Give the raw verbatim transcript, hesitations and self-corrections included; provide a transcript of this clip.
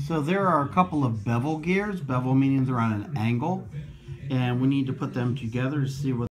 So there are a couple of bevel gears, bevel meaning they're on an angle, and we need to put them together to see what